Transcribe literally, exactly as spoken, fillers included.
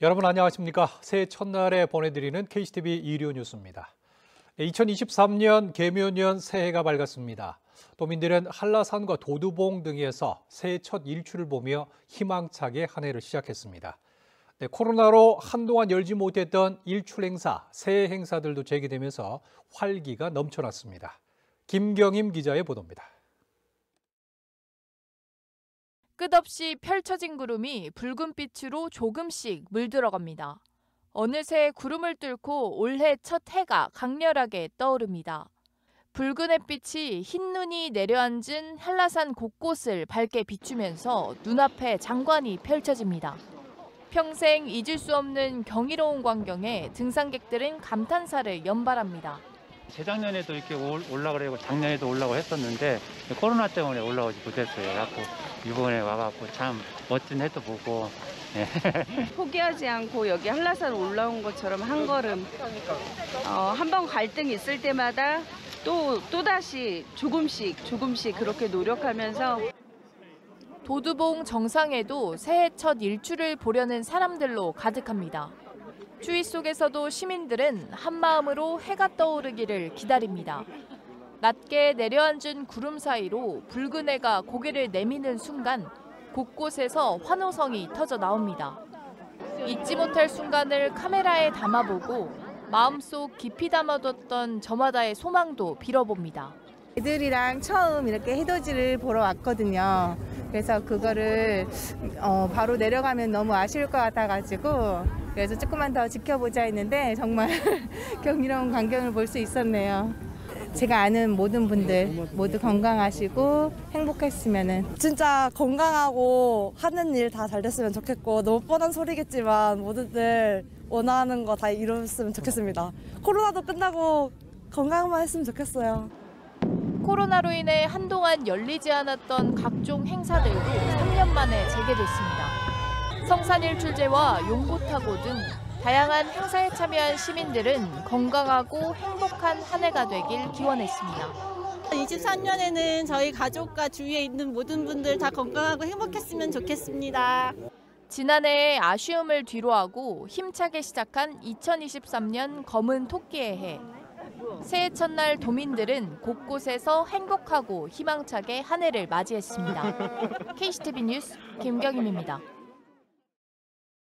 여러분 안녕하십니까? 새해 첫날에 보내드리는 케이씨티비 일요 뉴스입니다. 이천이십삼 년 개묘년 새해가 밝았습니다. 도민들은 한라산과 도두봉 등에서 새해 첫 일출을 보며 희망차게 한 해를 시작했습니다. 네, 코로나로 한동안 열지 못했던 일출 행사, 새해 행사들도 재개되면서 활기가 넘쳐났습니다. 김경임 기자의 보도입니다. 끝없이 펼쳐진 구름이 붉은 빛으로 조금씩 물들어갑니다. 어느새 구름을 뚫고 올해 첫 해가 강렬하게 떠오릅니다. 붉은 햇빛이 흰 눈이 내려앉은 한라산 곳곳을 밝게 비추면서 눈앞에 장관이 펼쳐집니다. 평생 잊을 수 없는 경이로운 광경에 등산객들은 감탄사를 연발합니다. 재작년에도 이렇게 올라가려고 작년에도 올라고 했었는데 코로나 때문에 올라오지 못했어요. 그래갖고 이번에 와갖고 참 멋진 해도 보고 포기하지 않고 여기 한라산 올라온 것처럼 한 걸음 어, 한번 갈등이 있을 때마다 또 또다시 조금씩 조금씩 그렇게 노력하면서 도두봉 정상에도 새해 첫 일출을 보려는 사람들로 가득합니다. 추위 속에서도 시민들은 한마음으로 해가 떠오르기를 기다립니다. 낮게 내려앉은 구름 사이로 붉은 해가 고개를 내미는 순간 곳곳에서 환호성이 터져 나옵니다. 잊지 못할 순간을 카메라에 담아보고 마음속 깊이 담아뒀던 저마다의 소망도 빌어봅니다. 애들이랑 처음 이렇게 해돋이를 보러 왔거든요. 그래서 그거를 어, 바로 내려가면 너무 아쉬울 것 같아가지고 그래서 조금만 더 지켜보자 했는데 정말 경이로운 광경을 볼 수 있었네요. 제가 아는 모든 분들 모두 건강하시고 행복했으면은 진짜 건강하고 하는 일 다 잘 됐으면 좋겠고 너무 뻔한 소리겠지만 모두들 원하는 거 다 이뤘으면 좋겠습니다. 코로나도 끝나고 건강만 했으면 좋겠어요. 코로나로 인해 한동안 열리지 않았던 각종 행사들도 삼 년 만에 재개됐습니다. 성산일출제와 용고타고 등 다양한 행사에 참여한 시민들은 건강하고 행복한 한 해가 되길 기원했습니다. 이십삼 년에는 저희 가족과 주위에 있는 모든 분들 다 건강하고 행복했으면 좋겠습니다. 지난해의 아쉬움을 뒤로하고 힘차게 시작한 이천이십삼 년 검은 토끼의 해. 새해 첫날 도민들은 곳곳에서 행복하고 희망차게 한 해를 맞이했습니다. 케이씨티비 뉴스 김경임입니다.